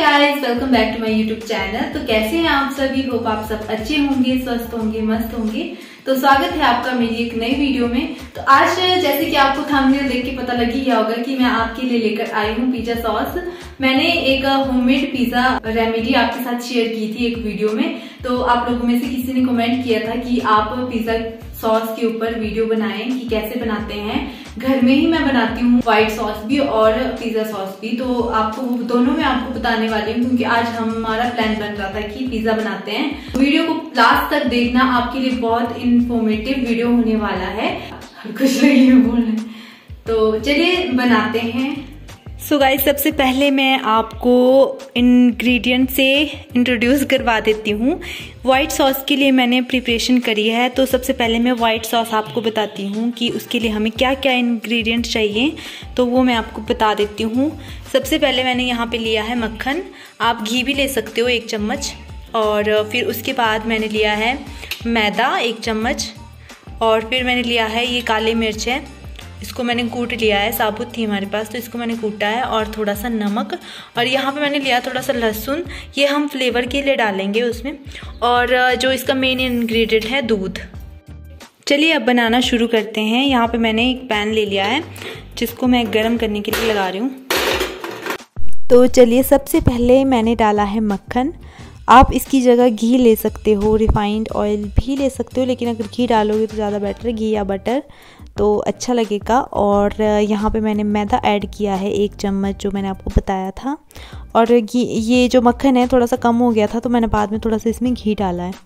Guys, welcome back to my YouTube channel. तो कैसे हैं आप सभी? होप आप सब अच्छे होंगे, स्वस्थ होंगे, मस्त होंगे। तो स्वागत है आपका मेरी एक नई वीडियो में। तो आज जैसे कि आपको थंबनेल देख के पता लग ही गया होगा कि मैं आपके लिए लेकर आई हूँ पिज्जा सॉस। मैंने एक होममेड पिज्जा रेमेडी आपके साथ शेयर की थी एक वीडियो में। तो आप लोगों में से किसी ने कमेंट किया था कि आप पिज्जा सॉस के ऊपर वीडियो बनाएं कि कैसे बनाते हैं। घर में ही मैं बनाती हूँ, व्हाइट सॉस भी और पिज्जा सॉस भी। तो आपको दोनों में आपको बताने वाली हूँ, क्योंकि आज हमारा प्लान बन रहा था कि पिज्जा बनाते हैं। वीडियो को लास्ट तक देखना, आपके लिए बहुत इंफॉर्मेटिव वीडियो होने वाला है। कुछ लगी है बोलने, तो चलिए बनाते हैं। सो गाइस, सबसे पहले मैं आपको इंग्रेडिएंट से इंट्रोड्यूस करवा देती हूँ। व्हाइट सॉस के लिए मैंने प्रिपरेशन करी है। तो सबसे पहले मैं व्हाइट सॉस आपको बताती हूँ कि उसके लिए हमें क्या क्या इंग्रेडिएंट चाहिए, तो वो मैं आपको बता देती हूँ। सबसे पहले मैंने यहाँ पे लिया है मक्खन, आप घी भी ले सकते हो 1 चम्मच। और फिर उसके बाद मैंने लिया है मैदा 1 चम्मच। और फिर मैंने लिया है ये काली मिर्च है, इसको मैंने कूट लिया है, साबुत थी हमारे पास तो इसको मैंने कूटा है। और थोड़ा सा नमक, और यहाँ पे मैंने लिया थोड़ा सा लहसुन, ये हम फ्लेवर के लिए डालेंगे उसमें। और जो इसका मेन इंग्रेडिएंट है दूध। चलिए अब बनाना शुरू करते हैं। यहाँ पे मैंने एक पैन ले लिया है जिसको मैं गर्म करने के लिए लगा रही हूँ। तो चलिए, सबसे पहले मैंने डाला है मक्खन। आप इसकी जगह घी ले सकते हो, रिफाइंड ऑयल भी ले सकते हो, लेकिन अगर घी डालोगे तो ज़्यादा बेटर है, घी या बटर तो अच्छा लगेगा। और यहाँ पे मैंने मैदा ऐड किया है 1 चम्मच, जो मैंने आपको बताया था। और घी, ये जो मक्खन है थोड़ा सा कम हो गया था तो मैंने बाद में थोड़ा सा इसमें घी डाला है।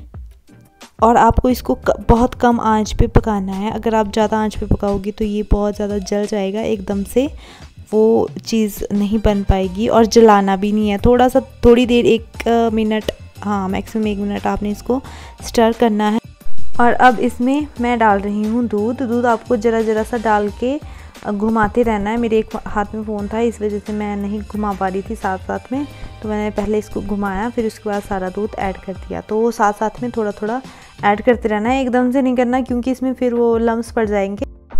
और आपको इसको बहुत कम आंच पे पकाना है। अगर आप ज़्यादा आंच पे पकाओगी तो ये बहुत ज़्यादा जल जाएगा, एकदम से वो चीज़ नहीं बन पाएगी। और जलाना भी नहीं है, थोड़ी देर 1 मिनट, हाँ मैक्सिमम 1 मिनट आपने इसको स्टर करना है। और अब इसमें मैं डाल रही हूँ दूध आपको ज़रा सा डाल के घुमाते रहना है। मेरे एक हाथ में फ़ोन था, इस वजह से मैं नहीं घुमा पा रही थी साथ में, तो मैंने पहले इसको घुमाया, फिर उसके बाद सारा दूध ऐड कर दिया। तो वो साथ में थोड़ा ऐड करते रहना है, एकदम से नहीं करना, क्योंकि इसमें फिर वो लम्स पड़ जाएंगे।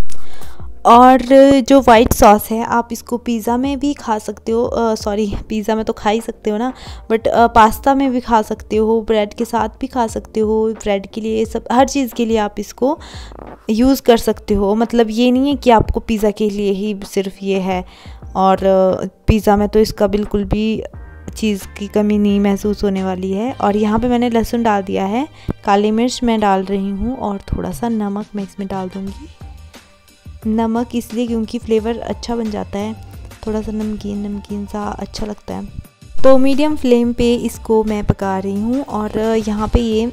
और जो वाइट सॉस है आप इसको पिज़्ज़ा में भी खा सकते हो, पिज़्ज़ा में तो खा ही सकते हो ना, बट पास्ता में भी खा सकते हो, ब्रेड के साथ भी खा सकते हो। ब्रेड के लिए, सब हर चीज़ के लिए आप इसको यूज़ कर सकते हो। मतलब ये नहीं है कि आपको पिज़्ज़ा के लिए ही सिर्फ ये है, और पिज़्ज़ा में तो इसका बिल्कुल भी चीज़ की कमी नहीं महसूस होने वाली है। और यहाँ पे मैंने लहसुन डाल दिया है, काली मिर्च मैं डाल रही हूँ, और थोड़ा सा नमक मैं इसमें डाल दूँगी। नमक इसलिए क्योंकि फ्लेवर अच्छा बन जाता है, थोड़ा सा नमकीन सा अच्छा लगता है। तो मीडियम फ्लेम पे इसको मैं पका रही हूँ। और यहाँ पे ये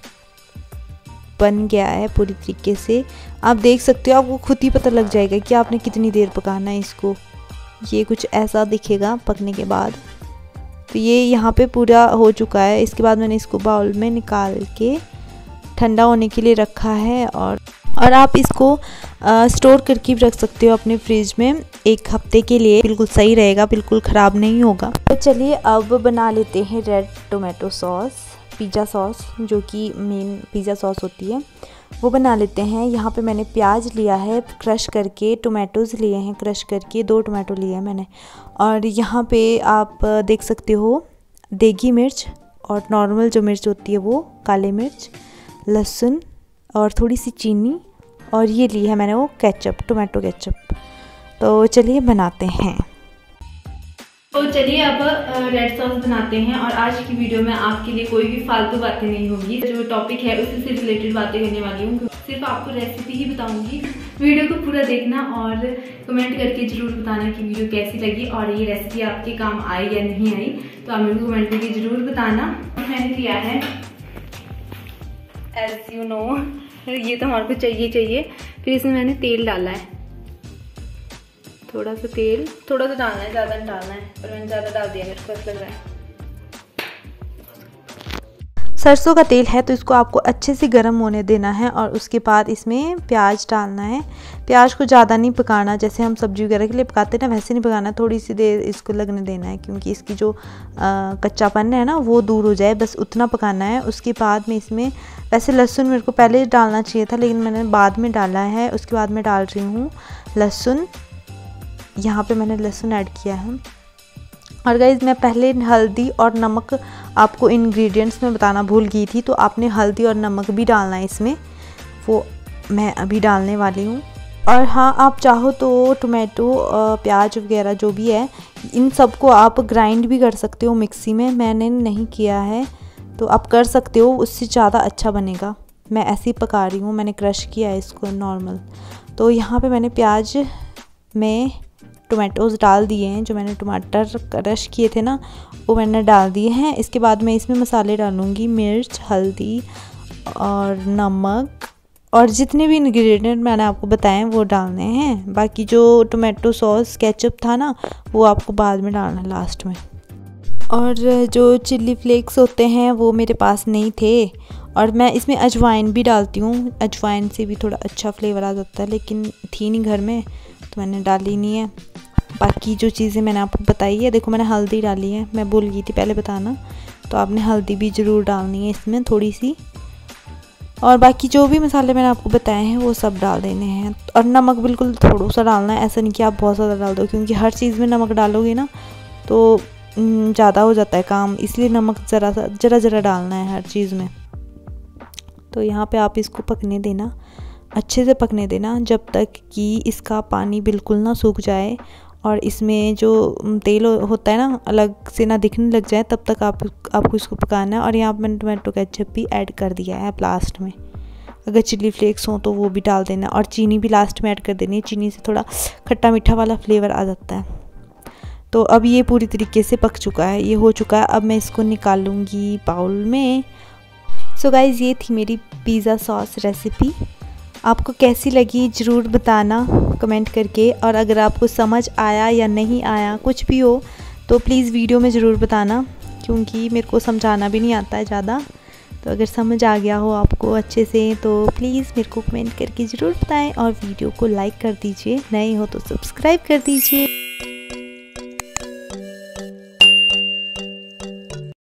बन गया है पूरी तरीके से, आप देख सकते हो, आपको खुद ही पता लग जाएगा कि आपने कितनी देर पकाना है इसको। ये कुछ ऐसा दिखेगा पकने के बाद। तो ये यहाँ पे पूरा हो चुका है। इसके बाद मैंने इसको बाउल में निकाल के ठंडा होने के लिए रखा है। और आप इसको स्टोर करके भी रख सकते हो अपने फ्रिज में 1 हफ्ते के लिए, बिल्कुल सही रहेगा, बिल्कुल ख़राब नहीं होगा। तो चलिए अब बना लेते हैं red tomato sauce, pizza sauce, जो कि मेन पिज़्ज़ा सॉस होती है, वो बना लेते हैं। यहाँ पे मैंने प्याज लिया है क्रश करके, टोमेटोज़ लिए हैं क्रश करके, 2 टोमेटो लिए हैं मैंने। और यहाँ पे आप देख सकते हो देगी मिर्च, और नॉर्मल जो मिर्च होती है वो काली मिर्च, लहसुन और थोड़ी सी चीनी, और ये ली है मैंने वो केचप, टोमेटो केचप। तो चलिए बनाते हैं। तो चलिए अब रेड सॉस बनाते हैं। और आज की वीडियो में आपके लिए कोई भी फालतू बातें नहीं होगी, जो टॉपिक है उसी से रिलेटेड बातें करने वाली हूँ। सिर्फ आपको रेसिपी ही बताऊंगी। वीडियो को पूरा देखना और कमेंट करके जरूर बताना कि वीडियो कैसी लगी और ये रेसिपी आपके काम आई या नहीं आई। तो आप मेरे को कमेंट करके जरूर बताना। मैंने लिया है, एज यू नो, ये तो हमारे को चाहिए। फिर इसमें मैंने तेल डाला है, थोड़ा सा तेल, थोड़ा सा डालना है, ज़्यादा नहीं डालना है, पर मैंने ज़्यादा डाल दिया, मेरे को ऐसा लग रहा है। सरसों का तेल है तो इसको आपको अच्छे से गर्म होने देना है। और उसके बाद इसमें प्याज डालना है। प्याज को ज़्यादा नहीं पकाना, जैसे हम सब्जी वगैरह के लिए पकाते हैं ना, वैसे नहीं पकाना, थोड़ी सी देर इसको लगने देना है, क्योंकि इसकी जो कच्चापन है ना वो दूर हो जाए, बस उतना पकाना है। उसके बाद में इसमें, वैसे लहसुन मेरे को पहले डालना चाहिए था, लेकिन मैंने बाद में डाला है। उसके बाद मैं डाल रही हूँ लहसुन, यहाँ पे मैंने लहसुन ऐड किया है। और गाइज़ मैं पहले हल्दी और नमक आपको इंग्रेडिएंट्स में बताना भूल गई थी, तो आपने हल्दी और नमक भी डालना है इसमें, वो मैं अभी डालने वाली हूँ। और हाँ, आप चाहो तो टोमेटो, प्याज वगैरह जो भी है, इन सबको आप ग्राइंड भी कर सकते हो मिक्सी में। मैंने नहीं किया है, तो आप कर सकते हो, उससे ज़्यादा अच्छा बनेगा। मैं ऐसे ही पका रही हूँ, मैंने क्रश किया है इसको नॉर्मल। तो यहाँ पे मैंने प्याज में टोमेटोज़ डाल दिए हैं, जो मैंने टमाटर क्रश किए थे ना, वो मैंने डाल दिए हैं। इसके बाद मैं इसमें मसाले डालूँगी, मिर्च, हल्दी और नमक, और जितने भी इंग्रेडिएंट मैंने आपको बताए हैं वो डालने हैं। बाकी जो टोमेटो सॉस केचप था ना, वो आपको बाद में डालना है लास्ट में। और जो चिल्ली फ्लेक्स होते हैं वो मेरे पास नहीं थे, और मैं इसमें अजवाइन भी डालती हूँ। अजवाइन से भी थोड़ा अच्छा फ्लेवर आ जाता है, लेकिन थी नहीं घर में तो मैंने डाली नहीं है। बाकी जो चीज़ें मैंने आपको बताई है, देखो मैंने हल्दी डाली है, मैं भूल गई थी पहले बताना, तो आपने हल्दी भी ज़रूर डालनी है इसमें थोड़ी सी। और बाकी जो भी मसाले मैंने आपको बताए हैं वो सब डाल देने हैं। और नमक बिल्कुल थोड़ा सा डालना है, ऐसा नहीं कि आप बहुत ज़्यादा डाल दो, क्योंकि हर चीज़ में नमक डालोगे ना तो ज़्यादा हो जाता है काम, इसलिए नमक ज़रा डालना है हर चीज़ में। तो यहाँ पे आप इसको पकने देना, अच्छे से पकने देना, जब तक कि इसका पानी बिल्कुल ना सूख जाए और इसमें जो तेल होता है ना अलग से ना दिखने लग जाए, तब तक आपको इसको पकाना है। और यहाँ पे मैंने टोमेटो केचप भी ऐड कर दिया है लास्ट में। अगर चिली फ्लेक्स हो तो वो भी डाल देना, और चीनी भी लास्ट में ऐड कर देनी है। चीनी से थोड़ा खट्टा मीठा वाला फ्लेवर आ जाता है। तो अब ये पूरी तरीके से पक चुका है, ये हो चुका है। अब मैं इसको निकालूंगी बाउल में। सो गाइज़, ये थी मेरी पिज़्ज़ा सॉस रेसिपी। आपको कैसी लगी ज़रूर बताना कमेंट करके, और अगर आपको समझ आया या नहीं आया कुछ भी हो तो प्लीज़ वीडियो में ज़रूर बताना, क्योंकि मेरे को समझाना भी नहीं आता है ज़्यादा। तो अगर समझ आ गया हो आपको अच्छे से तो प्लीज़ मेरे को कमेंट करके ज़रूर बताएं, और वीडियो को लाइक कर दीजिए, नए हो तो सब्सक्राइब कर दीजिए।